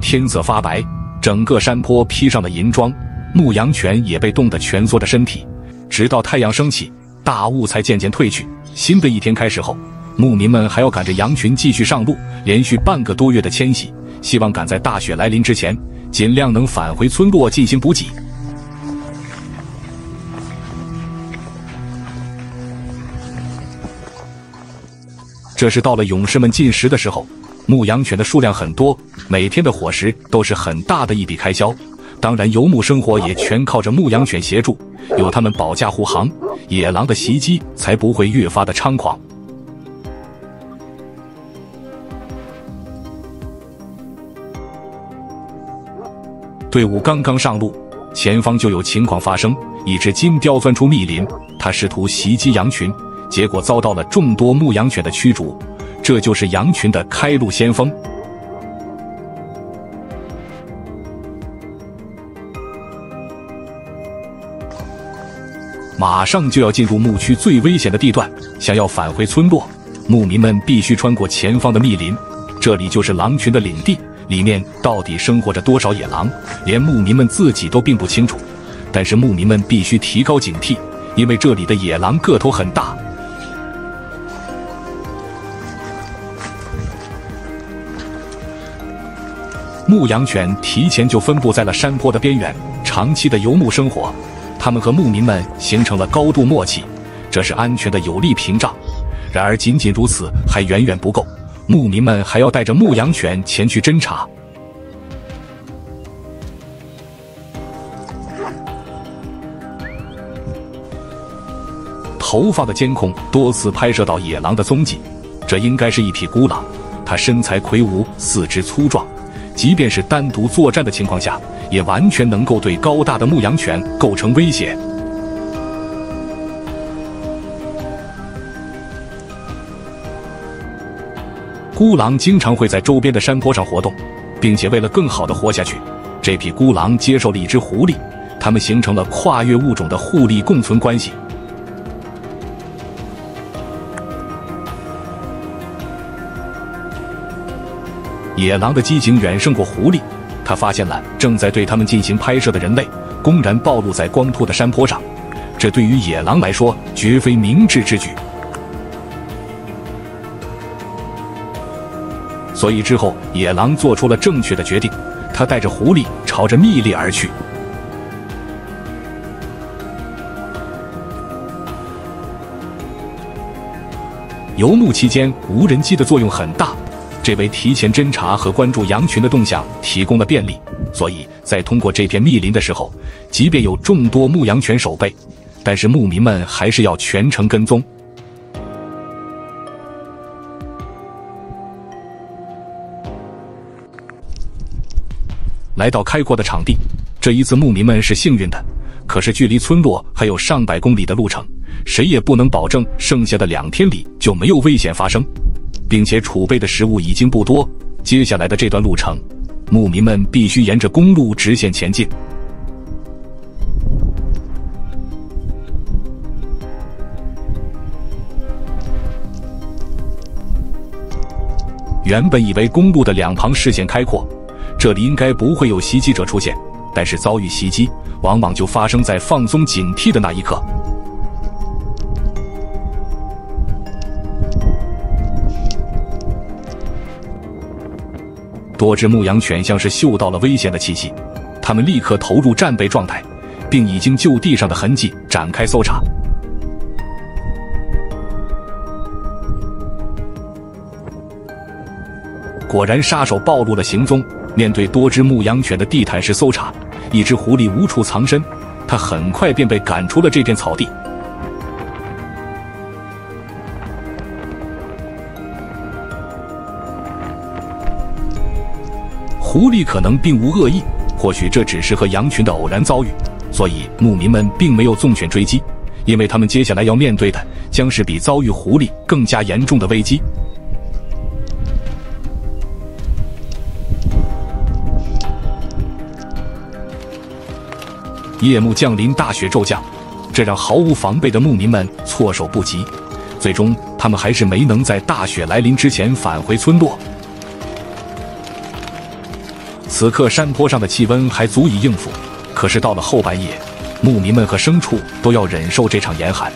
天色发白，整个山坡披上了银装，牧羊犬也被冻得蜷缩着身体。直到太阳升起，大雾才渐渐退去。新的一天开始后，牧民们还要赶着羊群继续上路，连续半个多月的迁徙，希望赶在大雪来临之前，尽量能返回村落进行补给。这是到了勇士们进食的时候，牧羊犬的数量很多，每天的伙食都是很大的一笔开销。当然，游牧生活也全靠着牧羊犬协助，有他们保驾护航，野狼的袭击才不会越发的猖狂。队伍刚刚上路，前方就有情况发生。一只金雕钻出密林，它试图袭击羊群，结果遭到了众多牧羊犬的驱逐。这就是羊群的开路先锋。马上就要进入牧区最危险的地段，想要返回村落，牧民们必须穿过前方的密林。这里就是狼群的领地，里面到底生活着多少野狼，连牧民们自己都并不清楚。但是牧民们必须提高警惕，因为这里的野狼个头很大。牧羊犬提前就分布在了山坡的边缘，长期的游牧生活，他们和牧民们形成了高度默契，这是安全的有力屏障。然而仅仅如此还远远不够，牧民们还要带着牧羊犬前去侦查。头发的监控多次拍摄到野狼的踪迹，这应该是一匹孤狼，它身材魁梧，四肢粗壮，即便是单独作战的情况下，也完全能够对高大的牧羊犬构成威胁。孤狼经常会在周边的山坡上活动，并且为了更好地活下去，这匹孤狼接受了一只狐狸，它们形成了跨越物种的互利共存关系。野狼的机警远胜过狐狸，他发现了正在对他们进行拍摄的人类，公然暴露在光秃的山坡上，这对于野狼来说绝非明智之举。所以之后，野狼做出了正确的决定，他带着狐狸朝着密林而去。游牧期间，无人机的作用很大，这为提前侦查和关注羊群的动向提供了便利，所以在通过这片密林的时候，即便有众多牧羊犬守备，但是牧民们还是要全程跟踪。来到开阔的场地，这一次牧民们是幸运的，可是距离村落还有上百公里的路程，谁也不能保证剩下的2天里就没有危险发生，并且储备的食物已经不多，接下来的这段路程，牧民们必须沿着公路直线前进。原本以为公路的两旁视线开阔，这里应该不会有袭击者出现，但是遭遇袭击往往就发生在放松警惕的那一刻。多只牧羊犬像是嗅到了危险的气息，它们立刻投入战备状态，并已经就地上的痕迹展开搜查。果然，杀手暴露了行踪。面对多只牧羊犬的地毯式搜查，一只狐狸无处藏身，它很快便被赶出了这片草地。狐狸可能并无恶意，或许这只是和羊群的偶然遭遇，所以牧民们并没有纵犬追击，因为他们接下来要面对的将是比遭遇狐狸更加严重的危机。夜幕降临，大雪骤降，这让毫无防备的牧民们措手不及。最终，他们还是没能在大雪来临之前返回村落。 此刻山坡上的气温还足以应付，可是到了后半夜，牧民们和牲畜都要忍受这场严寒。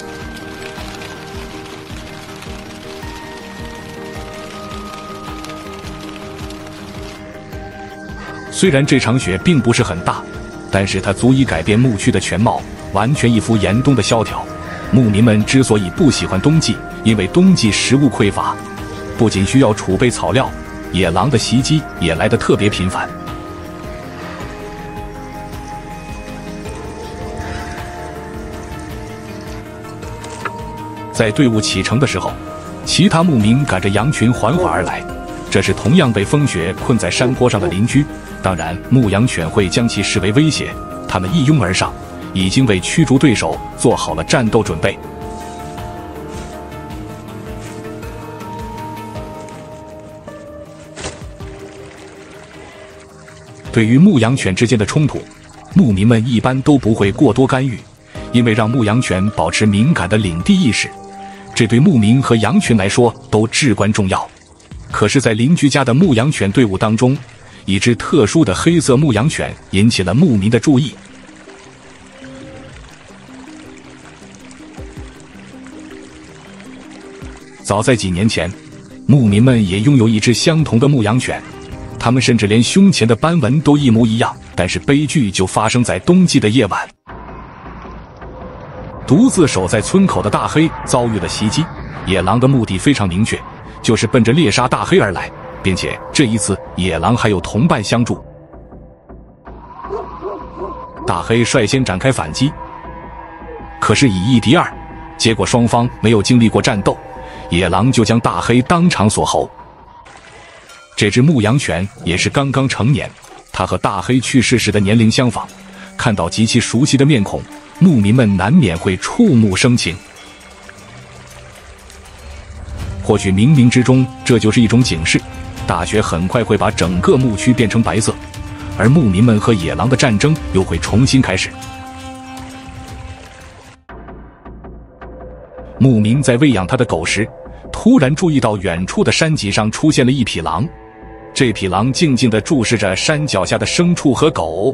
虽然这场雪并不是很大，但是它足以改变牧区的全貌，完全一副严冬的萧条。牧民们之所以不喜欢冬季，因为冬季食物匮乏，不仅需要储备草料，野狼的袭击也来得特别频繁。在队伍启程的时候，其他牧民赶着羊群缓缓而来，这是同样被风雪困在山坡上的邻居。当然，牧羊犬会将其视为威胁，他们一拥而上，已经为驱逐对手做好了战斗准备。对于牧羊犬之间的冲突，牧民们一般都不会过多干预，因为让牧羊犬保持敏感的领地意识，这对牧民和羊群来说都至关重要。可是，在邻居家的牧羊犬队伍当中，一只特殊的黑色牧羊犬引起了牧民的注意。早在几年前，牧民们也拥有一只相同的牧羊犬，他们甚至连胸前的斑纹都一模一样。但是悲剧就发生在冬季的夜晚，独自守在村口的大黑遭遇了袭击。野狼的目的非常明确，就是奔着猎杀大黑而来，并且这一次野狼还有同伴相助。大黑率先展开反击，可是以一敌二，结果双方没有经历过战斗，野狼就将大黑当场锁喉。这只牧羊犬也是刚刚成年，它和大黑去世时的年龄相仿，看到极其熟悉的面孔，牧民们难免会触目生情。或许冥冥之中这就是一种警示，大雪很快会把整个牧区变成白色，而牧民们和野狼的战争又会重新开始。牧民在喂养他的狗时，突然注意到远处的山脊上出现了一匹狼，这匹狼静静地注视着山脚下的牲畜和狗。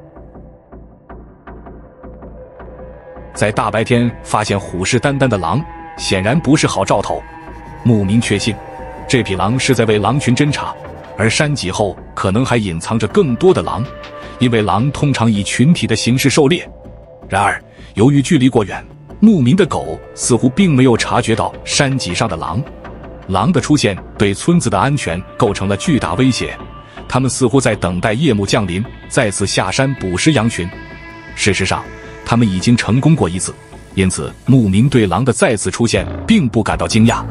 在大白天发现虎视眈眈的狼，显然不是好兆头。牧民确信，这匹狼是在为狼群侦察，而山脊后可能还隐藏着更多的狼，因为狼通常以群体的形式狩猎。然而，由于距离过远，牧民的狗似乎并没有察觉到山脊上的狼。狼的出现对村子的安全构成了巨大威胁，他们似乎在等待夜幕降临，再次下山捕食羊群。事实上，他们已经成功过一次，因此牧民对狼的再次出现并不感到惊讶。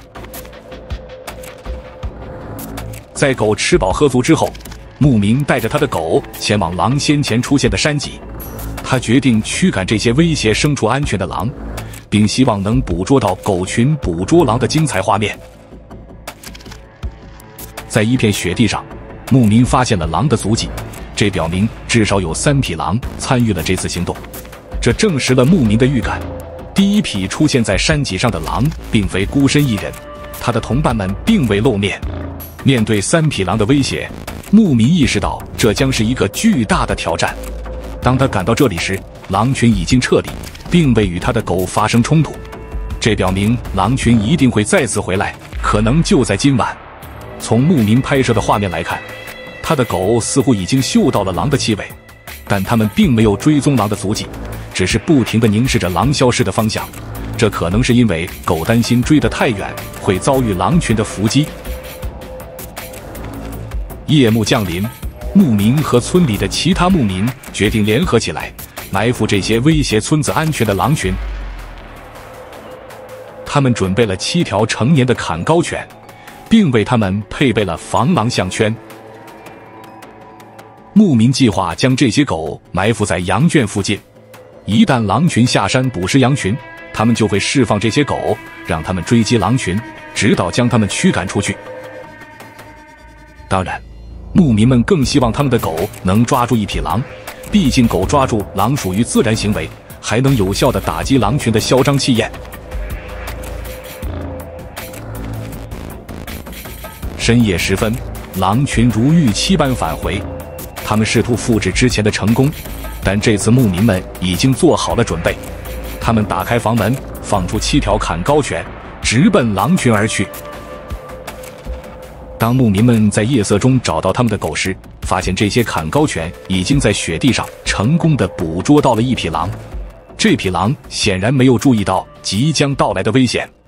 在狗吃饱喝足之后，牧民带着他的狗前往狼先前出现的山脊。他决定驱赶这些威胁牲畜安全的狼，并希望能捕捉到狗群捕捉狼的精彩画面。在一片雪地上，牧民发现了狼的足迹，这表明至少有3匹狼参与了这次行动。这证实了牧民的预感，第一匹出现在山脊上的狼并非孤身一人，他的同伴们并未露面。面对3匹狼的威胁，牧民意识到这将是一个巨大的挑战。当他赶到这里时，狼群已经撤离，并未与他的狗发生冲突，这表明狼群一定会再次回来，可能就在今晚。从牧民拍摄的画面来看，他的狗似乎已经嗅到了狼的气味，但他们并没有追踪狼的足迹，只是不停地凝视着狼消失的方向。这可能是因为狗担心追得太远会遭遇狼群的伏击。夜幕降临，牧民和村里的其他牧民决定联合起来，埋伏这些威胁村子安全的狼群。他们准备了7条成年的砍高犬，并为他们配备了防狼项圈。牧民计划将这些狗埋伏在羊圈附近，一旦狼群下山捕食羊群，他们就会释放这些狗，让他们追击狼群，直到将他们驱赶出去。当然，牧民们更希望他们的狗能抓住一匹狼，毕竟狗抓住狼属于自然行为，还能有效地打击狼群的嚣张气焰。深夜时分， 狼群如预期般返回。他们试图复制之前的成功，但这次牧民们已经做好了准备。他们打开房门，放出7条砍高犬，直奔狼群而去。当牧民们在夜色中找到他们的狗时，发现这些砍高犬已经在雪地上成功地捕捉到了一匹狼。这匹狼显然没有注意到即将到来的危险。